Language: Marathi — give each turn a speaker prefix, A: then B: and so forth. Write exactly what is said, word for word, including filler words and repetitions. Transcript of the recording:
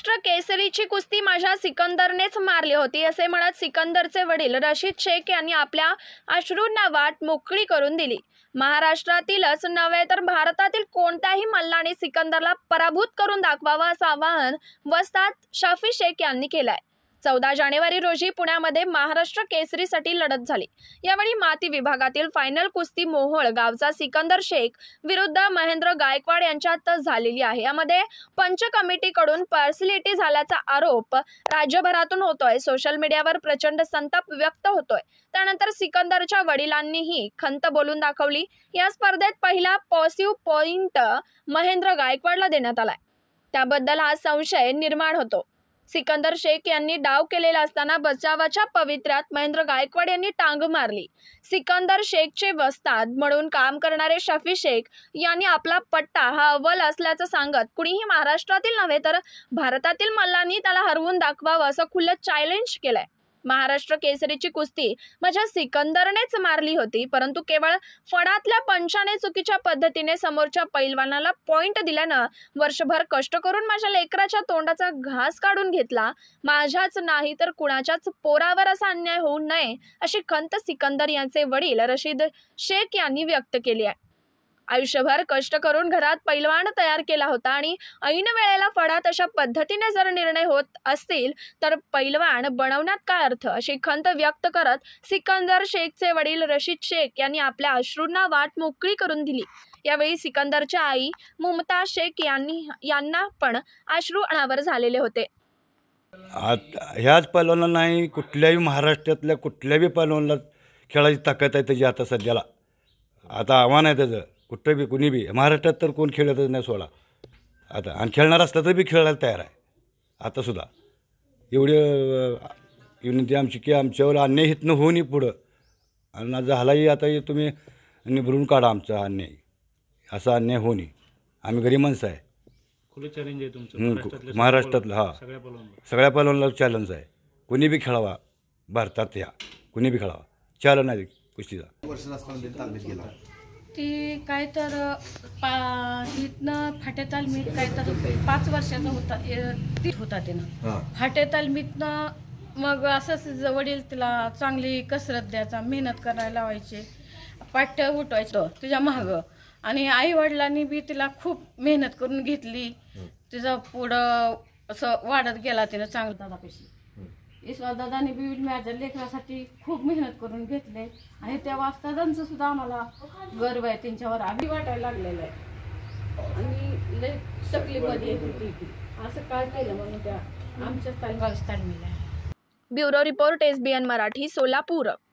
A: महाराष्ट्र केसरीची कुस्ती माझ्या सिकंदरनेच मारली होती असे म्हणत सिकंदरचे वडील रशीद शेख यांनी आपल्या अश्रूंना वाट मोकळी करून दिली। महाराष्ट्रातीलच नव्हे तर भारतातील कोणत्याही मल्लाने सिकंदरला पराभूत करून दाखवावा असं आवाहन वस्ताद शफी शेख यांनी केलंय। चौदा जानेवारी रोजी पुण्यामध्ये महाराष्ट्र केसरीसाठी लढत झाली। यावेळी माती विभागातील फायनल कुस्ती मोहोळ गावचा सिकंदर शेख विरुद्ध महेंद्र गायकवाड यांच्यात झालेली आहे। यामध्ये पंच कमिटीकडून पार्सलिटी झाल्याचा आरोप राज्यभरातून होतोय। सोशल मीडियावर प्रचंड संताप व्यक्त होतोय। त्यानंतर सिकंदरच्या वडिलांनीही खंत बोलून दाखवली। या स्पर्धेत पहिला पॉझिटिव्ह पॉइंट महेंद्र गायकवाडला देण्यात आलाय, त्याबद्दल हा संशय निर्माण होतो। सिकंदर शेख यांनी डाव केलेला असताना बचावाच्या पवित्र्यात महेंद्र गायकवाड यांनी टांग मारली। सिकंदर शेखचे वस्ताद म्हणून काम करणारे शफी शेख यांनी आपला पट्टा हा अव्वल असल्याचं सांगत कुणीही महाराष्ट्रातील नव्हे तर भारतातील मल्लांनी त्याला हरवून दाखवावं असं खुलं चॅलेंज केलंय। महाराष्ट्र केसरीची कुस्ती माझ्या सिकंदरनेच मारली होती, परंतु केवळ फडातल्या पंचाने चुकीच्या पद्धतीने समोरच्या पैलवानाला पॉइंट दिल्यानं वर्षभर कष्ट करून माझ्या लेकराच्या तोंडाचा घास काढून घेतला। माझ्याच नाही तर कुणाच्याच पोरावर असा अन्याय होऊ नये अशी खंत सिकंदर यांचे वडील रशीद शेख यांनी व्यक्त केली आहे। आयुष्यभर कष्ट करून घरात पैलवान तयार केला होता आणि ऐन वेळेला फडात अशा पद्धतीने जर निर्णय होत असतील तर पैलवान बनवण्यात काय अर्थ अशी खंत व्यक्त करत सिकंदर शेखचे वडील रशीद शेख यांनी आपल्या अश्रूंना वाट मोकळी करून दिली। यावेळी सिकंदरच्या आई मुमता शेख यांनी यांना पण अश्रू अनावर झालेले होते।
B: ह्याच पैलवानाला नाही, कुठल्याही महाराष्ट्रातल्या कुठल्याही पैलवानाला खेळायची ताकद आहे त्याची आता सध्याला। आता आव्हान आहे त्याचं, कुठं बी कुणी बी महाराष्ट्रात तर कोण खेळतच नाही सोडा आता, आणि खेळणार असलं तर बी खेळायला तयार आहे आतासुद्धा। एवढी विनंती आमची की आमच्यावर अन्याय हितनं होऊ नये पुढं, आणि झालाही आता तुम्ही निभरून काढा आमचा अन्याय, असा अन्याय होऊ नये। आम्ही गरीब माणसं आहे।
C: खुलं चॅलेंज आहे तुमचं
B: महाराष्ट्रातलं, हां सगळ्या पैलवानाला चॅलेंज आहे। कुणी बी खेळावा भारतात, ह्या कुणी बी खेळावा, चॅलेंज आहे कुस्तीचा।
D: ती काय तर पा इथनं फाटेताल मीठ काय तर पाच वर्षाचा होता ती होता त्यानं फाटेताल मीठनं मग असंच वडील तिला चांगली कसरत द्यायचा, मेहनत करायला लावायचे, पाट्य उठवायचं तुझ्या मागं, आणि आई वडिलांनी बी तिला खूप मेहनत करून घेतली। तिचं पुढं असं वाढत गेला तिनं चांगलं दादापेक्षा। ईश्वर दादांनी बी माझ्या लेकरासाठी खूप मेहनत करून घेतले, आणि त्या वास्तादांचं सुद्धा आम्हाला गर्व आहे, त्यांच्यावर आम्ही वाटायला लागलेलं आहे। आणि लय तकलीफमध्ये येते ती असं काय केलं म्हणून त्या आमच्याच तालमीला।
A: Bureau report S B N Marathi, Solapur.